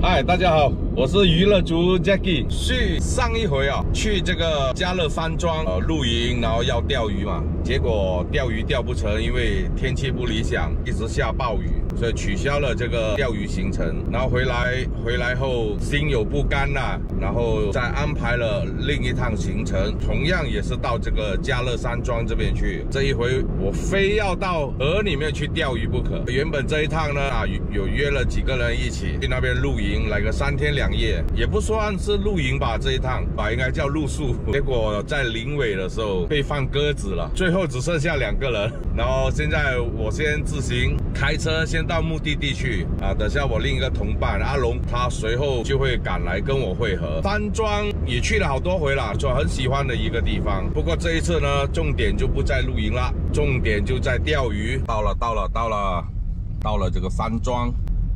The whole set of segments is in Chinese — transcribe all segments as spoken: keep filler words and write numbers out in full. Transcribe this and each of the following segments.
嗨，大家好，我是娱乐族 Jackie。去上一回啊，去这个嘉乐山庄呃露营，然后要钓鱼嘛，结果钓鱼钓不成，因为天气不理想，一直下暴雨，所以取消了这个钓鱼行程。然后回来回来后心有不甘呐、啊，然后再安排了另一趟行程，同样也是到这个嘉乐山庄这边去。这一回我非要到河里面去钓鱼不可。原本这一趟呢啊有约了几个人一起去那边露营。来个三天两夜，也不算是露营吧，这一趟吧应该叫露宿。结果在临尾的时候被放鸽子了，最后只剩下两个人。然后现在我先自行开车先到目的地去啊，等下我另一个同伴阿龙，他随后就会赶来跟我会合。山庄也去了好多回了，就很喜欢的一个地方。不过这一次呢，重点就不在露营了，重点就在钓鱼。到了，到了，到了，到了这个山庄。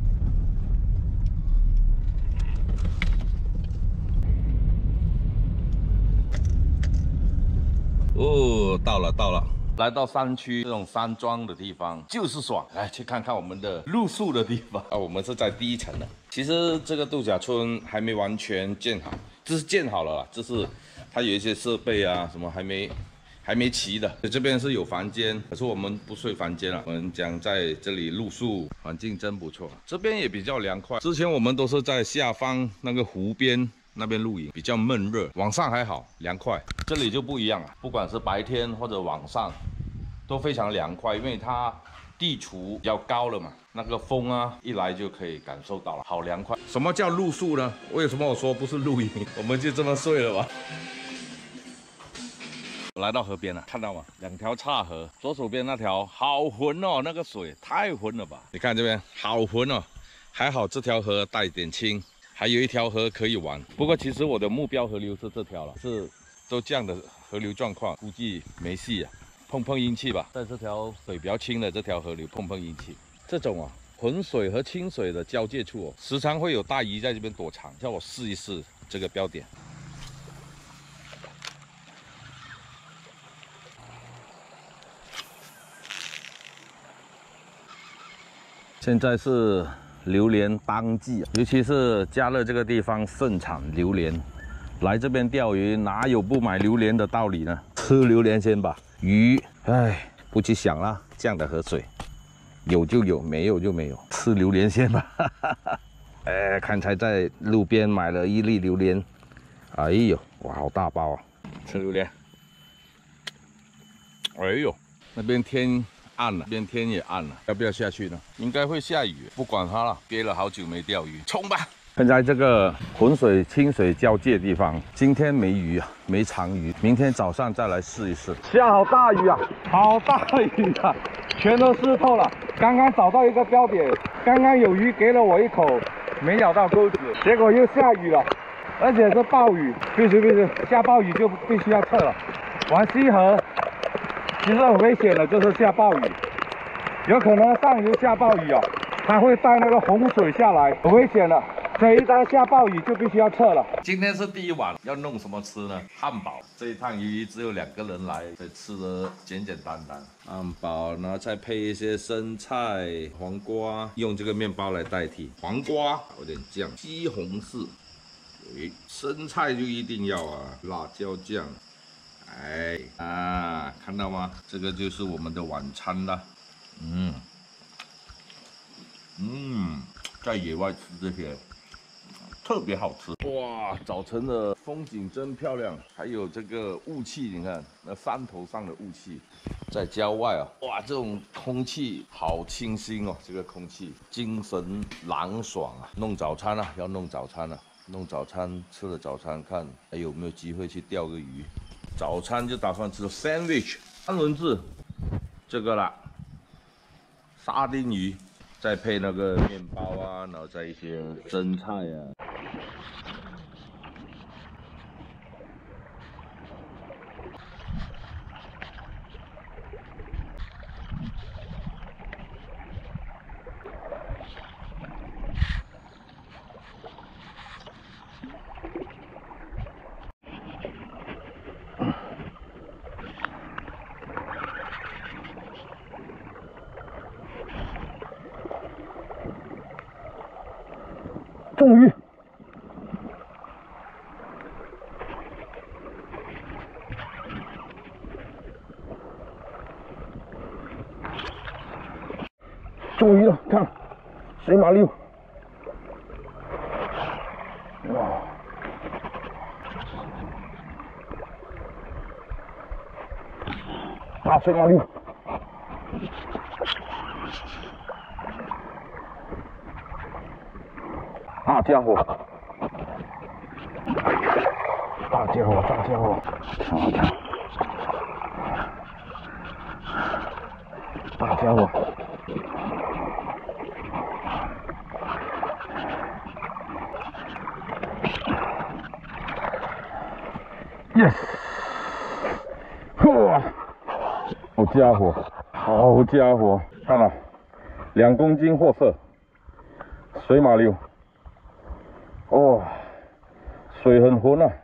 哦，到了到了，来到山区这种山庄的地方就是爽。来去看看我们的露宿的地方啊，我们是在第一层的。其实这个度假村还没完全建好，这是建好了啦，这是它有一些设备啊什么还没还没齐的。这边是有房间，可是我们不睡房间了，我们将在这里露宿，环境真不错。这边也比较凉快，之前我们都是在下方那个湖边。那边露营比较闷热，晚上还好凉快，这里就不一样了。不管是白天或者晚上，都非常凉快，因为它地处比较高了嘛，那个风啊一来就可以感受到了，好凉快。什么叫露宿呢？为什么我说不是露营？我们就这么睡了吧。我来到河边了，看到吗？两条岔河，左手边那条好浑哦，那个水太浑了吧？你看这边好浑哦，还好这条河带点清。还有一条河可以玩，不过其实我的目标河流是这条了，是都这样的河流状况，估计没戏啊，碰碰运气吧。在这条水比较清的这条河流碰碰运气，这种啊浑水和清水的交界处哦，时常会有大鱼在这边躲藏，叫我试一试这个标点。现在是榴莲当季，尤其是嘉乐这个地方盛产榴莲，来这边钓鱼哪有不买榴莲的道理呢？吃榴莲先吧。鱼，哎，不去想啦，这样的河水，有就有，没有就没有。吃榴莲先吧。哎，刚才在路边买了一粒榴莲，哎呦，哇，好大包啊！吃榴莲。哎呦，那边天。暗了，边天也暗了，要不要下去呢？应该会下雨，不管它了。憋了好久没钓鱼，冲吧！现在这个浑水、清水交界地方，今天没鱼啊，没长鱼，明天早上再来试一试。下好大雨啊，好大雨啊，全都湿透了。刚刚找到一个标点，刚刚有鱼给了我一口，没咬到钩子，结果又下雨了，而且是暴雨，必须必须下暴雨就必须要撤了。玩西河。其实很危险的，就是下暴雨，有可能上游下暴雨哦，它会带那个洪水下来，很危险的。所以一旦下暴雨就必须要撤了。今天是第一晚，要弄什么吃呢？汉堡。这一趟由于只有两个人来，所以吃的简简单单。汉堡，然后再配一些生菜、黄瓜，用这个面包来代替。黄瓜有点酱，西红柿，诶，生菜就一定要啊，辣椒酱。哎啊，看到吗？这个就是我们的晚餐了。嗯嗯，在野外吃这些特别好吃。哇，早晨的风景真漂亮，还有这个雾气，你看那山头上的雾气，在郊外啊，哇，这种空气好清新哦，这个空气精神朗爽啊。弄早餐啊，要弄早餐啊，弄早餐吃了早餐，看还有没有机会去钓个鱼。早餐就打算吃 sandwich 三文治，这个啦，沙丁鱼，再配那个面包啊，然后再一些生菜啊。 终于。 终于了，看水马六，哇！大水马六，大家伙，大家伙，大家伙，看啊看，大家伙。 Yes！ 哇，好家伙，好家伙，看了，两公斤货色，水马溜，哦，水很浑啊。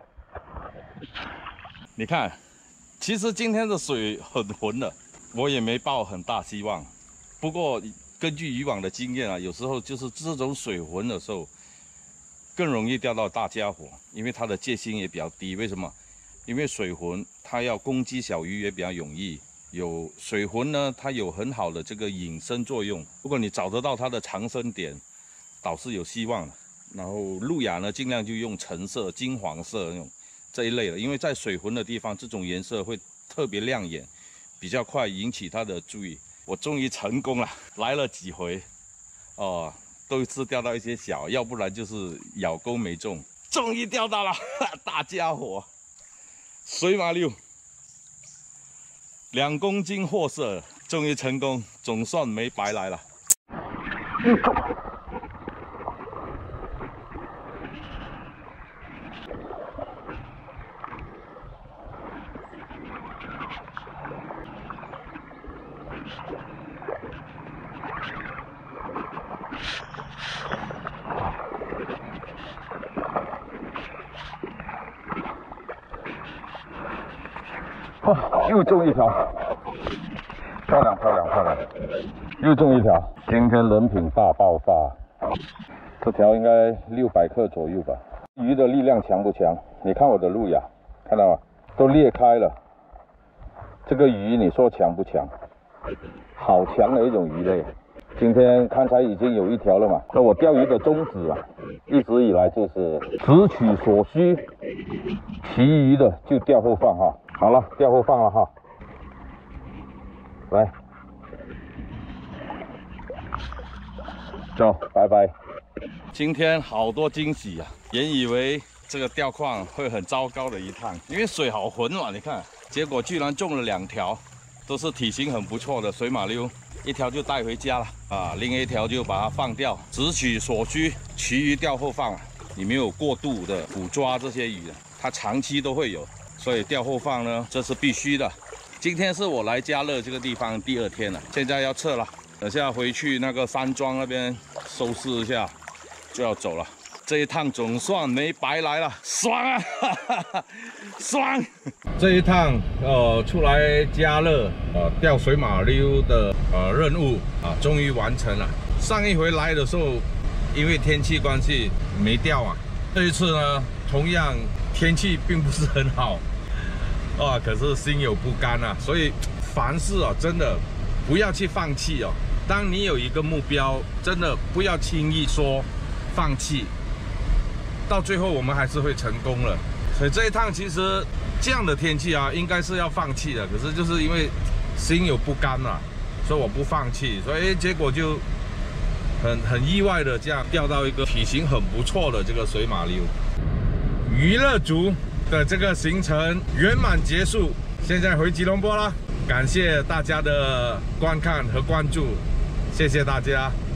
你看，其实今天的水很浑的，我也没抱很大希望。不过根据以往的经验啊，有时候就是这种水浑的时候，更容易钓到大家伙，因为它的戒心也比较低。为什么？ 因为水浑，它要攻击小鱼也比较容易。有水浑呢，它有很好的这个隐身作用。如果你找得到它的藏身点，倒是有希望的。然后路亚呢，尽量就用橙色、金黄色那种这一类的，因为在水浑的地方，这种颜色会特别亮眼，比较快引起它的注意。我终于成功了，来了几回，哦，都是钓到一些小，要不然就是咬钩没中。终于钓到了，大家伙！ 水马六，两公斤货色，终于成功，总算没白来了。嗯哇，又中一条，漂亮漂亮漂亮，又中一条。今天人品大爆发，这条应该六百克左右吧。鱼的力量强不强？你看我的路亚，看到吗？都裂开了。这个鱼你说强不强？好强的一种鱼类。今天刚才已经有一条了嘛。那我钓鱼的宗旨啊，一直以来就是只取所需，其余的就钓后放哈。 好了，钓后放了哈，来，走，拜拜。今天好多惊喜啊！原以为这个钓况会很糟糕的一趟，因为水好浑嘛，你看，结果居然中了两条，都是体型很不错的水马溜，一条就带回家了啊，另一条就把它放掉，只取所需，其余钓后放啊。你没有过度的捕抓这些鱼，它长期都会有。 所以钓后放呢，这是必须的。今天是我来嘉乐这个地方第二天了，现在要撤了。等下回去那个山庄那边收拾一下，就要走了。这一趟总算没白来了，爽啊！哈哈哈，爽！这一趟呃出来嘉乐呃钓水马溜的呃任务啊，终于完成了。上一回来的时候，因为天气关系没钓啊。这一次呢，同样天气并不是很好。 啊，可是心有不甘啊，所以凡事啊，真的不要去放弃哦。当你有一个目标，真的不要轻易说放弃，到最后我们还是会成功了。所以这一趟其实这样的天气啊，应该是要放弃的，可是就是因为心有不甘啊，所以我不放弃，所以结果就很很意外的这样钓到一个体型很不错的这个水马溜，娱乐族。 的这个行程圆满结束，现在回吉隆坡了。感谢大家的观看和关注，谢谢大家。